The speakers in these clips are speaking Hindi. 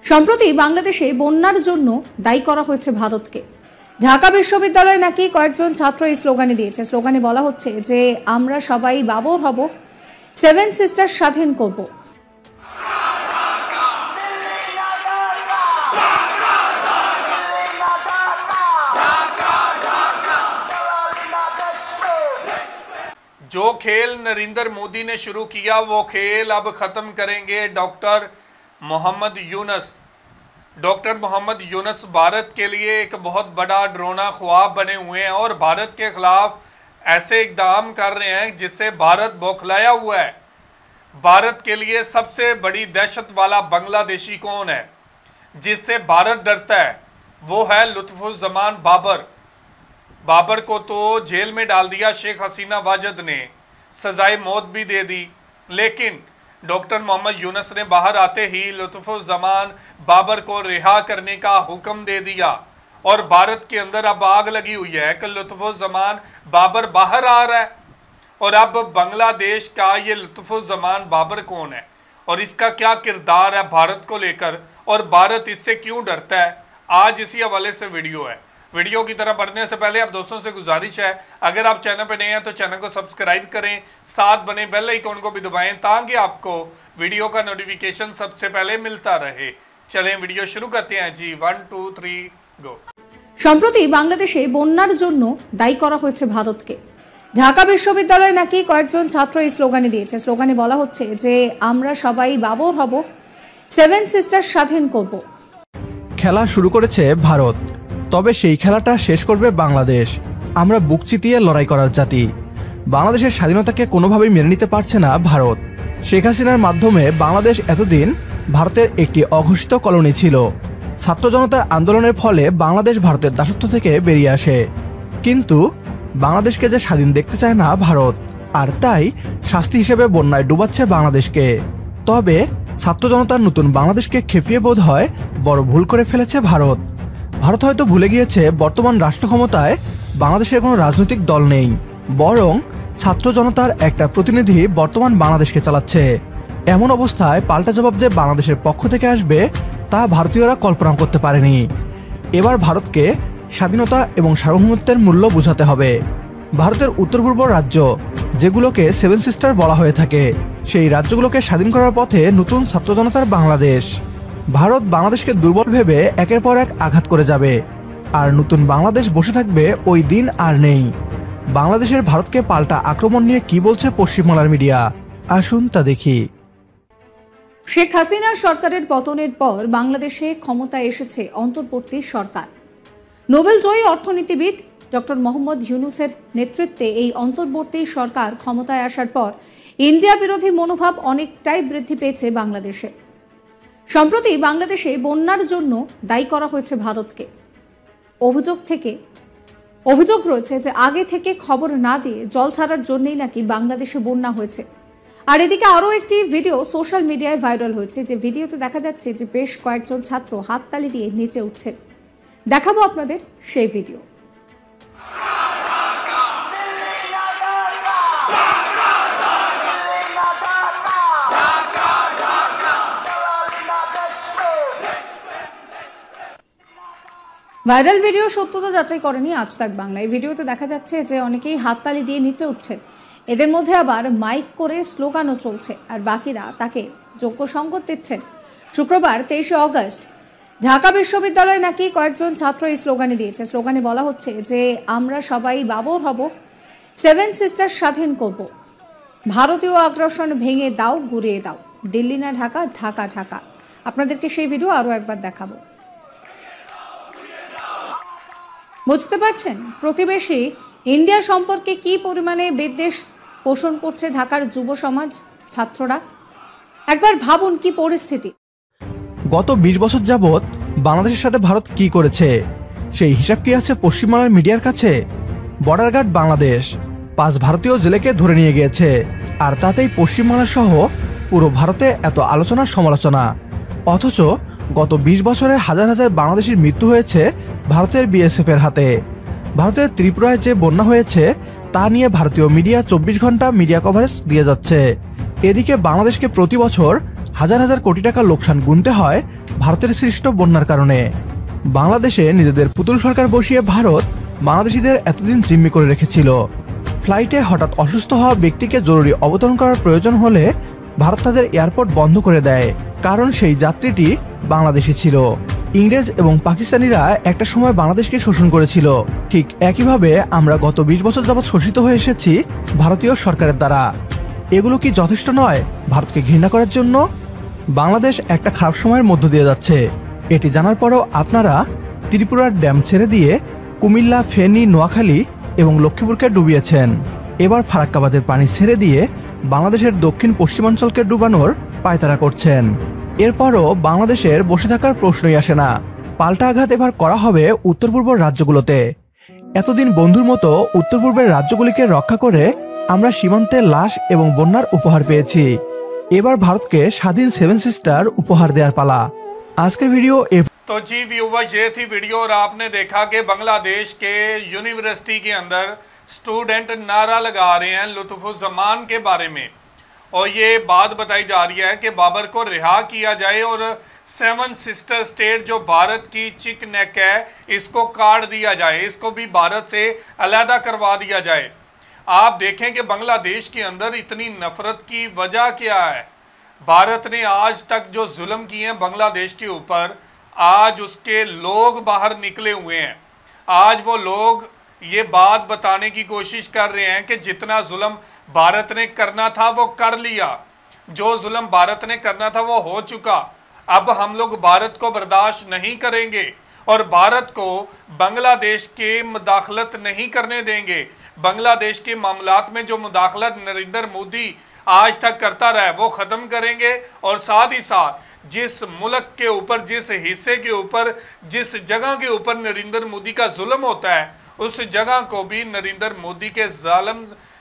সম্প্রতি বাংলাদেশে বন্যার জন্য দায়ী করা হয়েছে ভারতকে। ঢাকা বিশ্ববিদ্যালয়ে নাকি কয়েকজন ছাত্র এই স্লোগানে দিয়েছে। স্লোগানে বলা হচ্ছে যে আমরা সবাই বাবর হব, সেভেন সিস্টার স্বাধীন করব। जो खेल नरेंद्र मोदी ने शुरू किया वो खेल अब ख़त्म करेंगे डॉक्टर मोहम्मद यूनुस। डॉक्टर मोहम्मद यूनुस भारत के लिए एक बहुत बड़ा डरावना ख्वाब बने हुए हैं और भारत के खिलाफ ऐसे इकदाम कर रहे हैं जिससे भारत बौखलाया हुआ है। भारत के लिए सबसे बड़ी दहशत वाला बांग्लादेशी कौन है जिससे भारत डरता है? वो है लुत्फुज्जमान बाबर। बाबर को तो जेल में डाल दिया शेख हसीना वाजद ने, सजाए मौत भी दे दी, लेकिन डॉक्टर मोहम्मद यूनुस ने बाहर आते ही लुत्फुज्जमान बाबर को रिहा करने का हुक्म दे दिया और भारत के अंदर अब आग लगी हुई है कि लुत्फुज्जमान बाबर बाहर आ रहा है। और अब बांग्लादेश का ये लुत्फुज्जमान बाबर कौन है और इसका क्या किरदार है भारत को लेकर और भारत इससे क्यों डरता है, आज इसी हवाले से वीडियो है। वीडियो की तरफ बढ़ने से पहले आप दोस्तों से गुजारिश है, अगर आप चैनल पर नए हैं तो चैनल को सब्सक्राइब करें, साथ बने बेल आइकन को भी दबाएं ताकि आपको वीडियो का नोटिफिकेशन सबसे पहले मिलता रहे। चलें वीडियो शुरू करते हैं जी। 1 2 3 गो। সম্প্রতি বাংলাদেশে বন্যার জন্য দায়ী করা হয়েছে ভারতকে। ঢাকা বিশ্ববিদ্যালয়ে নাকি কয়েকজন ছাত্র এই স্লোগানে দিয়েছে। স্লোগানে বলা হচ্ছে যে আমরা সবাই বাবর হব, সেভেন সিস্টার স্বাধীন করব। খেলা শুরু করেছে ভারত, তবে সেই খেলাটা শেষ করবে বাংলাদেশ। আমরা বুক চিতিয়ে লড়াই করার জাতি। বাংলাদেশের স্বাধীনতাকে কোনোভাবেই মেনে নিতে পারছে না ভারত। শেখ হাসিনার মাধ্যমে বাংলাদেশ এতদিন ভারতের একটি অঘোষিত কলোনি ছিল। ছাত্র জনতার আন্দোলনের ফলে বাংলাদেশ ভারতের দাসত্ব থেকে বেরিয়ে আসে, কিন্তু বাংলাদেশকে যে স্বাধীন দেখতে চায় না ভারত, আর তাই শাস্তি হিসেবে বন্যায় ডুবাচ্ছে বাংলাদেশকে। তবে ছাত্র জনতার নতুন বাংলাদেশকে খেপিয়ে বোধ হয় বড় ভুল করে ফেলেছে ভারত। ভারত হয়তো ভুলে গিয়েছে বর্তমান রাষ্ট্র ক্ষমতায় বাংলাদেশের কোনো রাজনৈতিক দল নেই, বরং ছাত্র জনতার একটা প্রতিনিধি বর্তমান বাংলাদেশকে চালাচ্ছে। এমন অবস্থায় পাল্টা জবাব যে বাংলাদেশের পক্ষ থেকে আসবে তা ভারতীয়রা কল্পনা করতে পারেনি। এবার ভারতকে স্বাধীনতা এবং সার্বভৌমত্বের মূল্য বোঝাতে হবে। ভারতের উত্তর পূর্ব রাজ্য যেগুলোকে সেভেন সিস্টার বলা হয়ে থাকে, সেই রাজ্যগুলোকে স্বাধীন করার পথে নতুন ছাত্র জনতার বাংলাদেশ। ভারত বাংলাদেশকে দুর্বল ভেবে একের পর এক আঘাত করে যাবে, আর নতুন বাংলাদেশ বসে থাকবে ওই দিন আর নেই। বাংলাদেশের ভারতকে পাল্টা আক্রমণ নিয়ে কি বলছে পশ্চিমবাংলার মিডিয়া, আসুন তা দেখি। শেখ হাসিনা সরকারের পতনের পর বাংলাদেশে ক্ষমতায় এসেছে অন্তর্বর্তী সরকার। নোবেল জয়ী অর্থনীতিবিদ ডক্টর মোহাম্মদ ইউনুসের নেতৃত্বে এই অন্তর্বর্তী সরকার ক্ষমতায় আসার পর ইন্ডিয়া বিরোধী মনোভাব অনেকটাই বৃদ্ধি পেয়েছে বাংলাদেশে। সম্প্রতি বাংলাদেশে বন্যার জন্য দায়ী করা হয়েছে ভারতকে। অভিযোগ রয়েছে যে আগে থেকে খবর না দিয়ে জল ছাড়ার জন্যই নাকি বাংলাদেশে বন্যা হয়েছে। আর এদিকে আরও একটি ভিডিও সোশ্যাল মিডিয়ায় ভাইরাল হয়েছে, যে ভিডিওতে দেখা যাচ্ছে যে বেশ কয়েকজন ছাত্র হাততালি দিয়ে নিচে উঠছেন। দেখাবো আপনাদের সেই ভিডিও। ভাইরাল ভিডিও সত্যতা যাচাই করেনি আজ তাক বাংলা। এই ভিডিওতে দেখা যাচ্ছে যে অনেকেই হাততালি দিয়ে নিচে উঠছেন, এদের মধ্যে আবার মাইক করে স্লোগানও চলছে, আর বাকিরা তাকে যোগ্য সঙ্গত দিচ্ছেন। শুক্রবার 23 অগস্ট ঢাকা বিশ্ববিদ্যালয়ে নাকি কয়েকজন ছাত্র এই স্লোগানে দিয়েছে। স্লোগানে বলা হচ্ছে যে আমরা সবাই বাবর হব, সেভেন সিস্টার স্বাধীন করব, ভারতীয় আগ্রাসন ভেঙে দাও, গুড়িয়ে দাও, দিল্লি না ঢাকা, ঢাকা ঢাকা। আপনাদেরকে সেই ভিডিও আরও একবার দেখাবো। বুঝতে পারছেন প্রতিবেশী ইন্ডিয়া সম্পর্কে কি পরিমাণে বিদ্বেষ পোষণ করছে ঢাকার যুব সমাজ, ছাত্ররা। একবার ভাবুন কি পরিস্থিতি। গত 20 বছর যাবৎ বাংলাদেশের সাথে ভারত কি করেছে সেই হিসাব কি আছে পশ্চিমবাংলার মিডিয়ার কাছে? বর্ডার গার্ড বাংলাদেশ 5 ভারতীয় জেলেকে ধরে নিয়ে গিয়েছে, আর তাতেই পশ্চিমবাংলা সহ পুরো ভারতে এত আলোচনা সমালোচনা। অথচ গত 20 বছরে হাজার হাজার বাংলাদেশির মৃত্যু হয়েছে ভারতের বিএসএফ এর হাতে। ভারতের ত্রিপুরায় যে বন্যা হয়েছে তা নিয়ে ভারতীয় মিডিয়া 24 ঘন্টা মিডিয়া কভারেজ দিয়ে যাচ্ছে। এদিকে বাংলাদেশকে প্রতি বছর হাজার হাজার কোটি টাকা লোকসান গুনতে হয় ভারতের সৃষ্ট বন্যার কারণে। বাংলাদেশে নিজেদের পুতুল সরকার বসিয়ে ভারত বাংলাদেশিদের এতদিন জিম্মি করে রেখেছিল। ফ্লাইটে হঠাৎ অসুস্থ হওয়া ব্যক্তিকে জরুরি অবতরণ করার প্রয়োজন হলে ভারত তাদের এয়ারপোর্ট বন্ধ করে দেয়, কারণ সেই যাত্রীটি বাংলাদেশি ছিল। ইংরেজ এবং পাকিস্তানিরা একটা সময় বাংলাদেশকে শোষণ করেছিল। ঠিক একইভাবে আমরা গত 20 বছর যাবৎ শোষিত হয়ে এসেছি ভারতীয় সরকারের দ্বারা। এগুলো কি যথেষ্ট নয় ভারতকে ঘৃণা করার জন্য? বাংলাদেশ একটা খারাপ সময়ের মধ্য দিয়ে যাচ্ছে। এটি জানার পরও আপনারা ত্রিপুরার ড্যাম ছেড়ে দিয়ে কুমিল্লা, ফেনী, নোয়াখালী এবং লক্ষ্মীপুরকে ডুবিয়েছেন। এবার ফারাক্কাবাদের পানি ছেড়ে দিয়ে বাংলাদেশের দক্ষিণ পশ্চিমাঞ্চলকে ডুবানোর পায়তারা করছেন। এরপরও বাংলাদেশের বসে থাকার প্রশ্নই আসে না। পাল্টা আঘাত এবার করা হবে উত্তর পূর্বের রাজ্যগুলোতে। এতদিন বন্ধুর মতো উত্তর পূর্বের রাজ্যগুলিকে রক্ষা করে আমরা সীমান্তে লাশ এবং বন্যার উপহার পেয়েছি। এবার ভারতকে স্বাধীন 7 সিস্টার উপহার দেওয়ার পালা। আজকের ভিডিও तो जी व्यूवर, ये थी वीडियो और आपने देखा कि बांग्लादेश के यूनिवर्सिटी के अंदर स्टूडेंट नारा लगा रहे हैं लुत्फुज़्ज़मान के बारे में, और ये बात बताई जा रही है कि बाबर को रिहा किया जाए और 7 सिस्टर स्टेट जो भारत की चिक नेक है इसको काट दिया जाए, इसको भी भारत से अलहदा करवा दिया जाए। आप देखें कि बांग्लादेश के अंदर इतनी नफरत की वजह क्या है। भारत ने आज तक जो जुल्म किए हैं बांग्लादेश के ऊपर, आज उसके लोग बाहर निकले हुए हैं। आज वो लोग ये बात बताने की कोशिश कर रहे हैं कि जितना जुल्म भारत ने करना था वो कर लिया, जो जुल्म भारत ने करना था वो हो चुका। अब हम लोग भारत को बर्दाश्त नहीं करेंगे और भारत को बांग्लादेश के मुदाखलत नहीं करने देंगे। बांग्लादेश के मामलात में जो मुदाखलत नरेंद्र मोदी आज तक करता रहा है वो ख़त्म करेंगे, और साथ ही साथ जिस मुल्क के ऊपर, जिस हिस्से के ऊपर, जिस जगह के ऊपर नरेंद्र मोदी का जुल्म होता है उस जगह को भी नरेंद्र मोदी के जालिम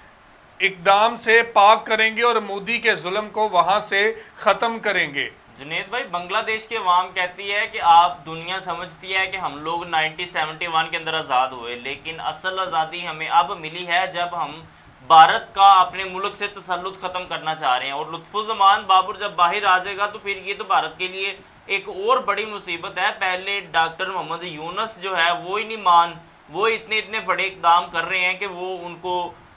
इकदाम से पाक करेंगे और मोदी के जुल्म को वहां से ख़त्म करेंगे। जुनेद भाई, बांग्लादेश की अवाम कहती है कि आप दुनिया समझती है कि हम लोग 1971 के अंदर आज़ाद हुए, लेकिन असल आज़ादी हमें अब मिली है जब हम भारत का अपने मुल्क से तसल्लुत ख़त्म करना चाह रहे हैं। और लुत्फुज़्ज़मान बाबर जब बाहर आ जाएगा तो फिर ये तो भारत के लिए एक और बड़ी मुसीबत है। पहले डॉक्टर मोहम्मद यूनुस जो है वो ही नहीं वो इतने बड़े इक़दाम कर रहे हैं कि वो उनको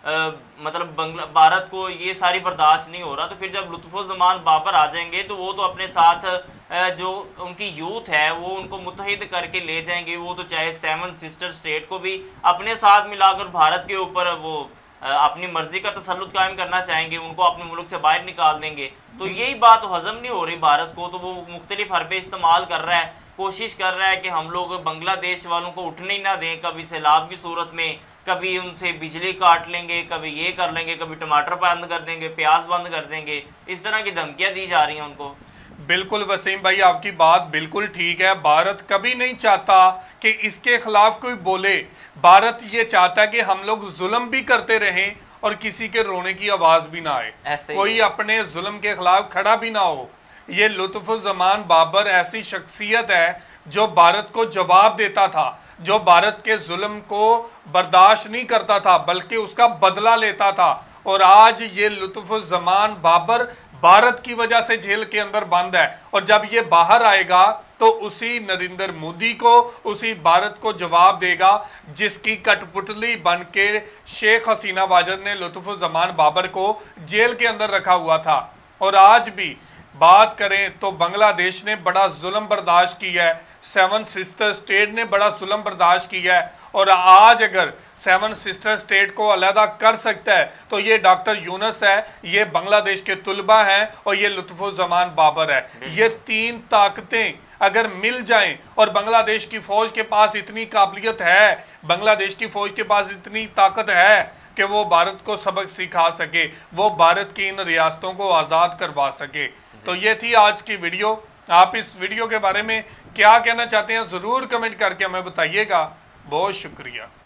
मतलब भारत को ये सारी बर्दाश्त नहीं हो रहा। तो फिर जब लुत्फुज़्ज़मान बाबर आ जाएंगे तो वो तो अपने साथ जो उनकी यूथ है वो उनको मुत्तहिद करके ले जाएंगे। वो तो चाहे 7 सिस्टर स्टेट को भी अपने साथ मिलाकर भारत के ऊपर वो अपनी मर्जी का तसल्लुत कायम करना चाहेंगे, उनको अपने मुल्क से बाहर निकाल देंगे। तो यही बात हजम नहीं हो रही भारत को, तो वो मुख्तलिफ हरबे इस्तेमाल कर रहा है, कोशिश कर रहा है कि हम लोग बांग्लादेश वालों को उठने ही ना दें। कभी सैलाब की सूरत में, कभी उनसे बिजली काट लेंगे, कभी ये कर लेंगे, कभी टमाटर बंद कर देंगे, प्याज बंद कर देंगे। इस तरह की धमकियां दी जा रही हैं उनको। बिल्कुल वसीम भाई, आपकी बात बिल्कुल ठीक है। भारत कभी नहीं चाहता कि इसके खिलाफ कोई बोले। भारत ये चाहता है कि हम लोग जुल्म भी करते रहें और किसी के रोने की आवाज़ भी ना आए, कोई अपने जुल्म के खिलाफ खड़ा भी ना हो। ये लुत्फुज़्ज़मान बाबर ऐसी शख्सियत है जो भारत को जवाब देता था, जो भारत के जुल्म को बर्दाश्त नहीं करता था बल्कि उसका बदला लेता था। और आज ये लुत्फुज़्ज़मान बाबर भारत की वजह से जेल के अंदर बंद है, और जब ये बाहर आएगा तो उसी नरेंद्र मोदी को, उसी भारत को जवाब देगा जिसकी कठपुतली बन के शेख हसीना वाजद ने लुत्फुज़्ज़मान बाबर को जेल के अंदर रखा हुआ था। और आज भी बात करें तो बांग्लादेश ने बड़ा जुल्म बर्दाश्त किया है, 7 सिस्टर स्टेट ने बड़ा जुल्म बर्दाश्त किया है, और आज अगर 7 सिस्टर स्टेट को अलहदा कर सकता है तो ये डॉक्टर यूनुस है, ये बांग्लादेश के तुलबा हैं और ये लुत्फुज़्ज़मान बाबर है। ये 3 ताकतें अगर मिल जाएं और बांग्लादेश की फ़ौज के पास इतनी काबिलियत है, बांग्लादेश की फ़ौज के पास इतनी ताकत है कि वो भारत को सबक सिखा सके, वो भारत की इन रियासतों को आज़ाद करवा सके। तो ये थी आज की वीडियो। आप इस वीडियो के बारे में क्या कहना चाहते हैं ज़रूर कमेंट करके हमें बताइएगा। बहुत शुक्रिया।